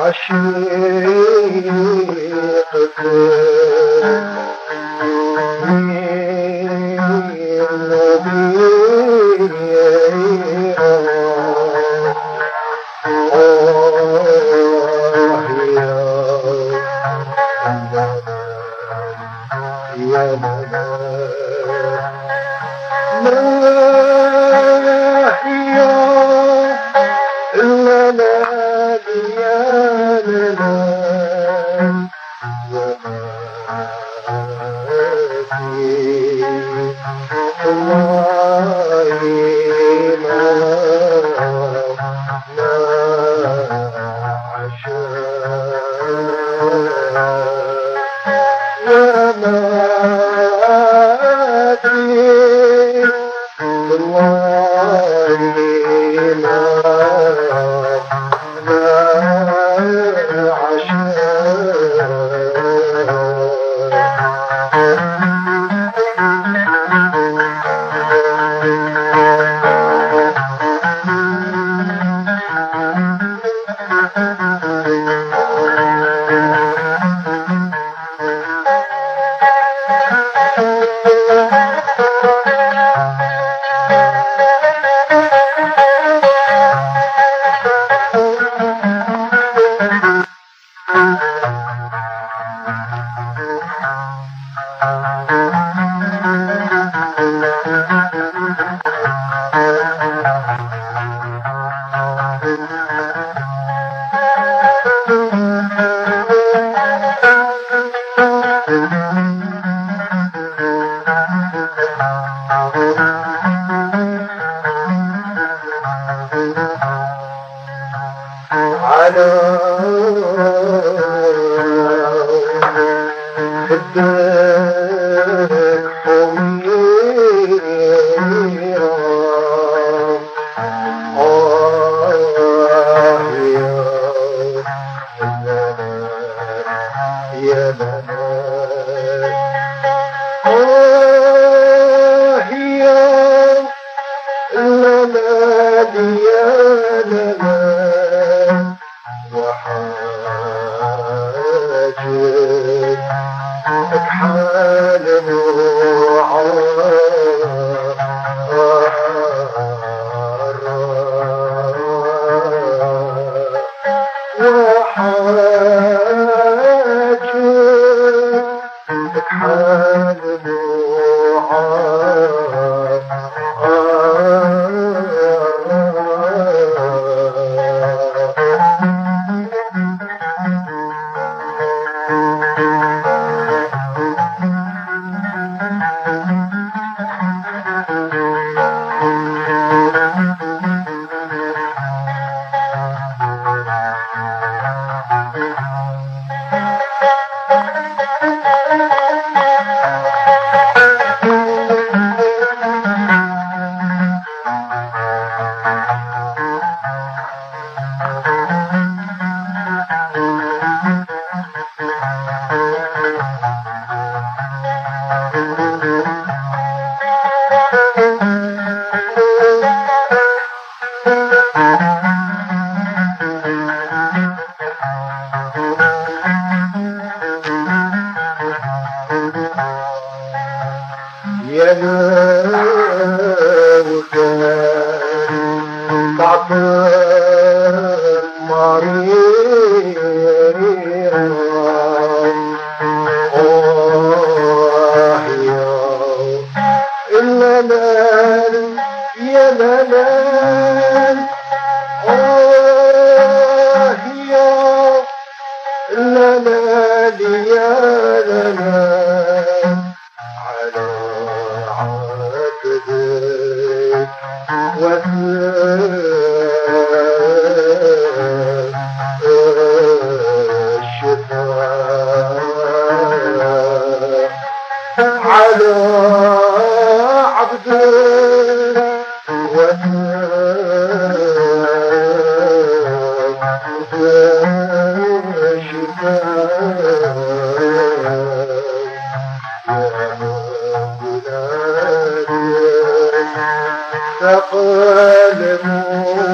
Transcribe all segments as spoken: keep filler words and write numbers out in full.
تقلب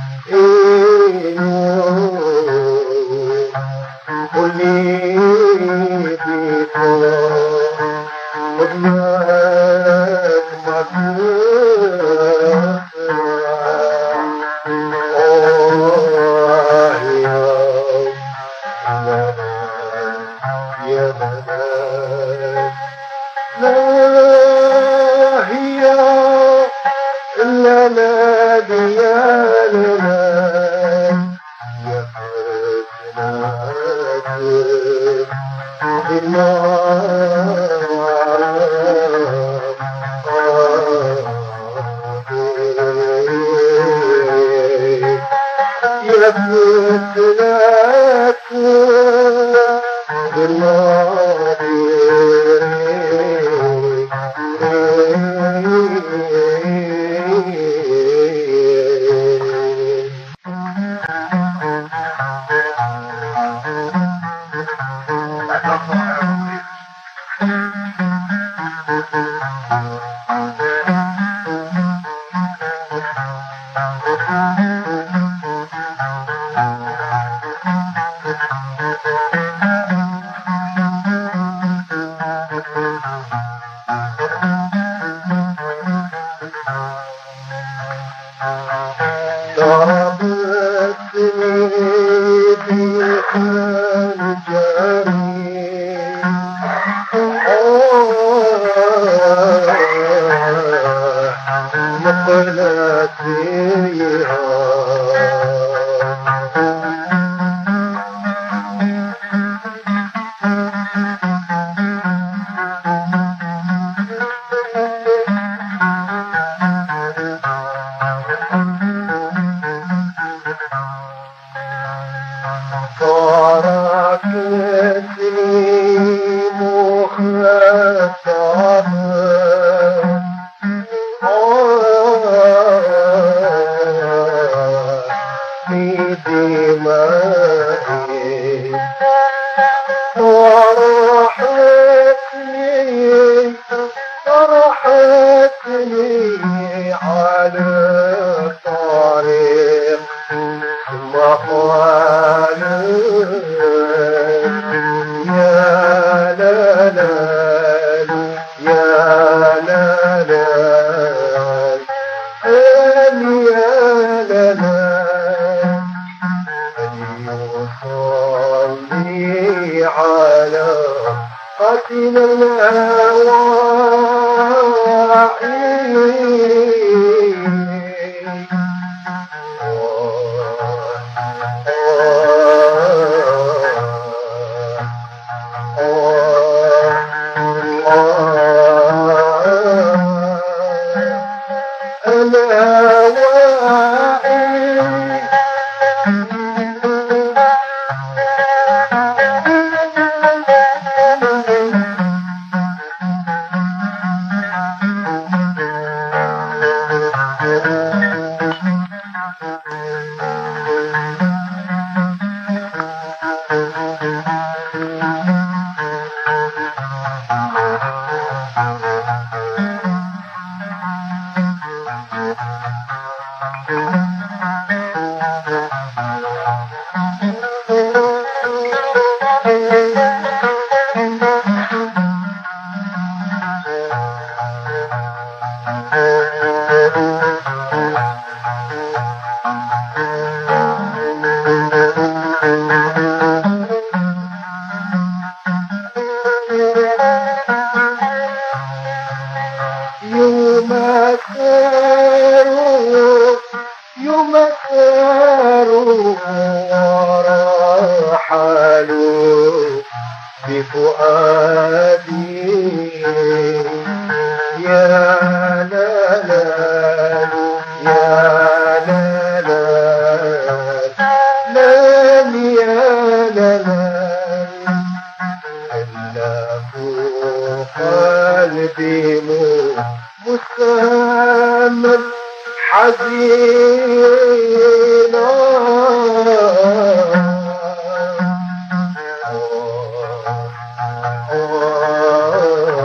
Oh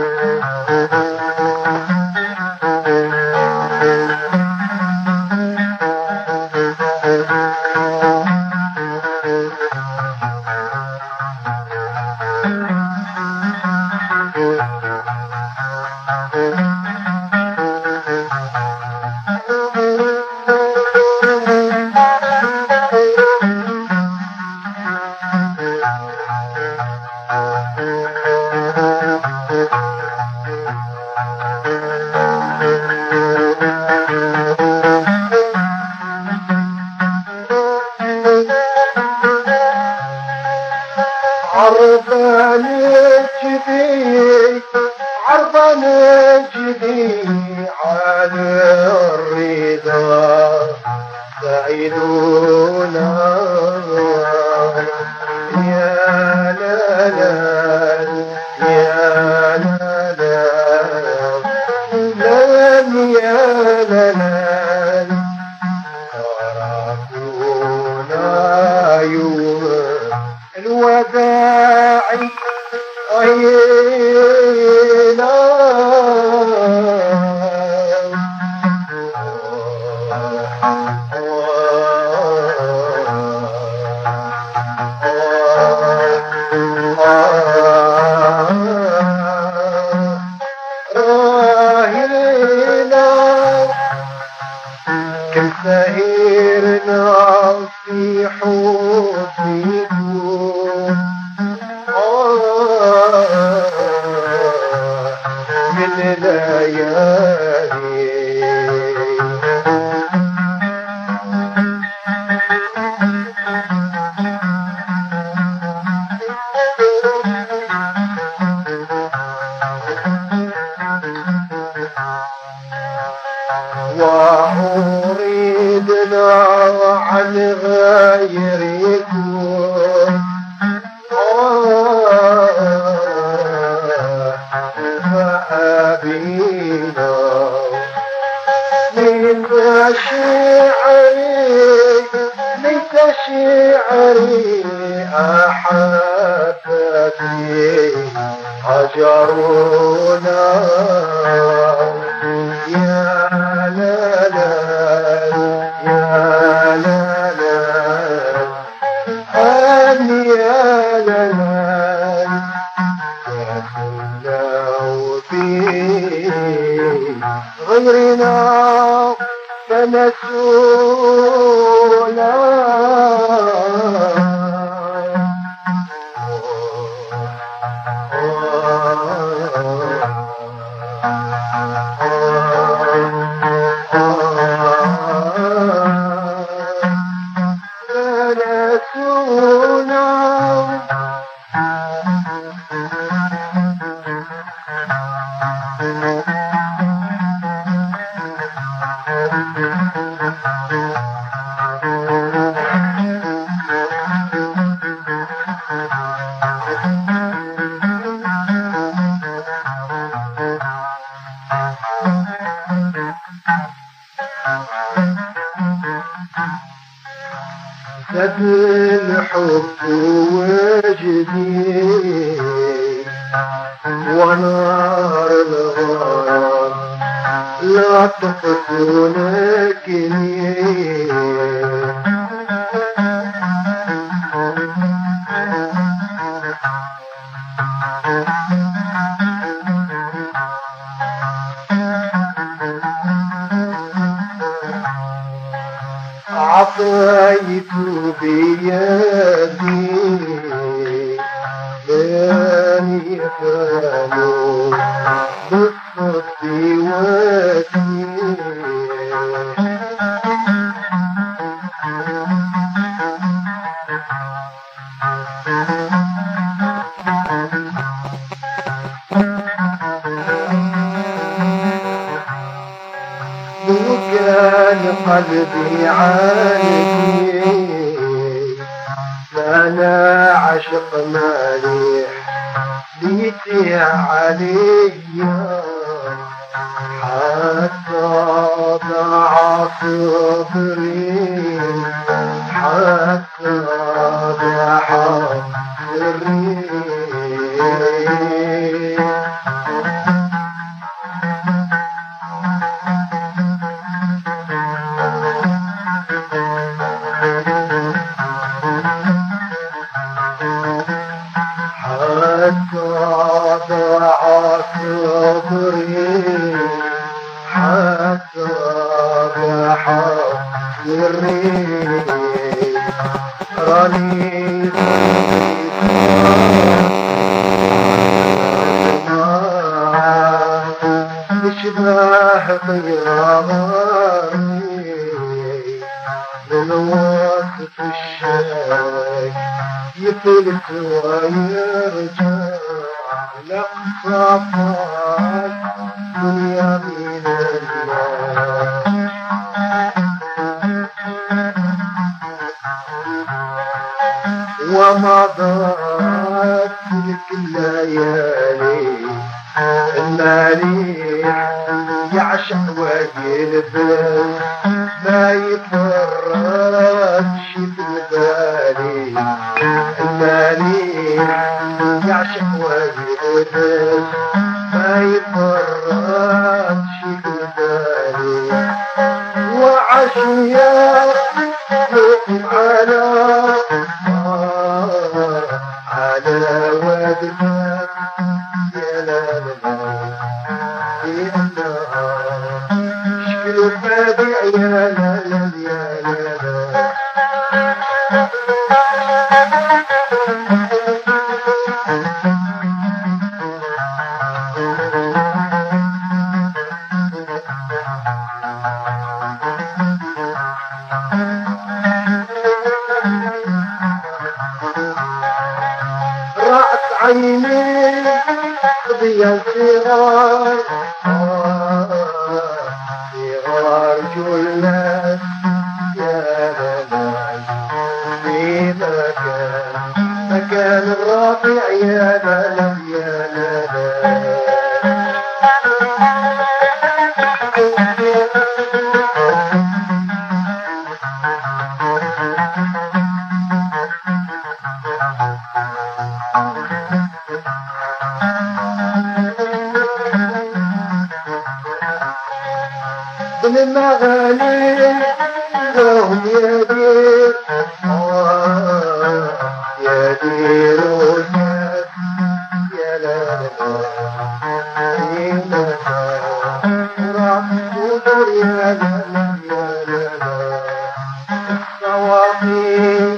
عرضان الجدي عرضان الجدي على الرضا سعيدونا يا لا لا يا لا لا لا يا لا لا تركونا يوم الوداع عينا راهينا كم سهرنا في حبكم من ليالي وأريدنا عن غيركم فأبينا من شعري ليس شعري أحبتي هجرونا يا لا لا يا لا لا أني يا لا لا تخلوا في غيرنا فنسونا زاد الحب وجدي ونار الغرام لا تفتونكني عطيت بيدي من يفعلوا بالصدق وكيل وكان قلبي عالي فأنا عشق مالح بيتي علي حتى ضاع صبري حتى ضاع صبري راني تشبه طياري من وسط الشاي يفلت ويرجع لقصافات دنيا من الله ومضت تلك الليالي المالح يعشق ويلبس ما يفرطش في بالي المالح يعشق ويلبس ما يفرطش في بالي وعشيات يقوم على على وادنا يا لا لا يا لا شكل البادع يا لا لا يا لا لا رأت عيني قضية صغار صغار جلات يا بلاد في مكان مكان الرافع يا بلد يا بلد بالمغالي لهم يدير يدير الناس يا لا لا راح تدور يا لا يا لا الصواقي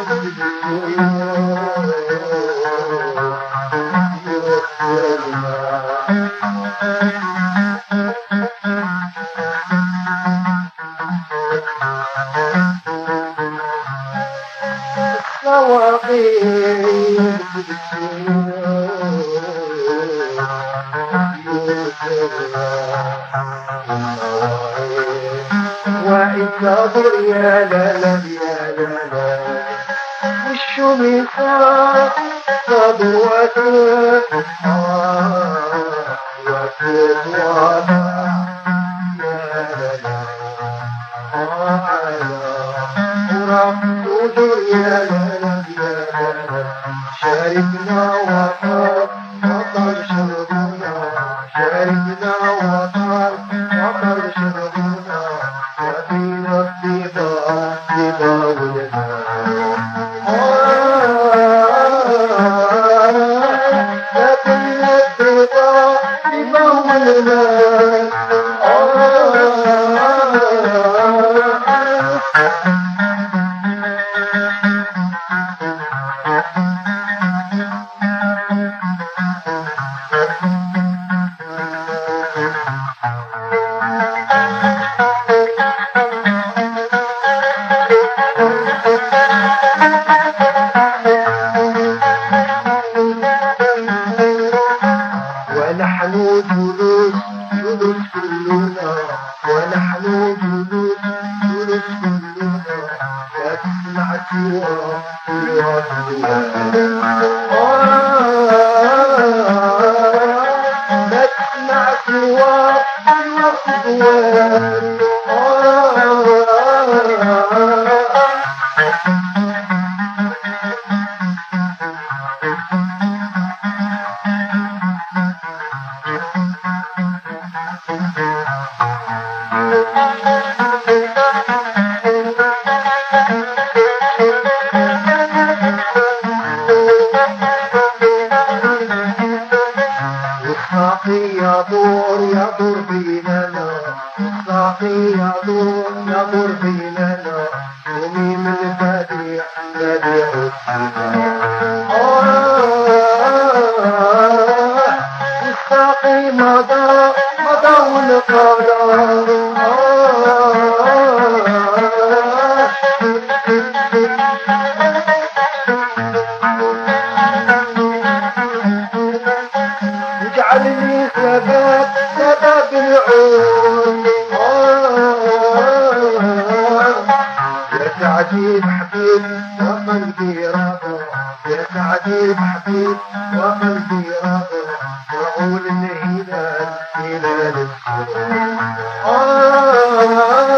وإنتظر يا لا لا يا لا لا والشمس صبر وتر وتر يا لا لا ورب وجر يا لا لا يا لا شاركنا وطر وطر شربنا شاركنا وطر وطر شربنا وفينا الطيبة طيبة ولنا وفينا الطيبة طيبة ولنا ونحن جلوس جلوس كلنا ونحن جلوس جلوس كلنا لا تسمع سوى سوى لا تسمع سوى سوى يدور يدور بيننا الساقي يدور يدور بيننا يومي من البديع نبيع الساقي مضى مضى والقدر اجعلني سبب سبب العود يا سعدي بحبيب وقلبي راضي يا سعدي بحبيب وقلبي راضي وعول الهلال هلال الصبح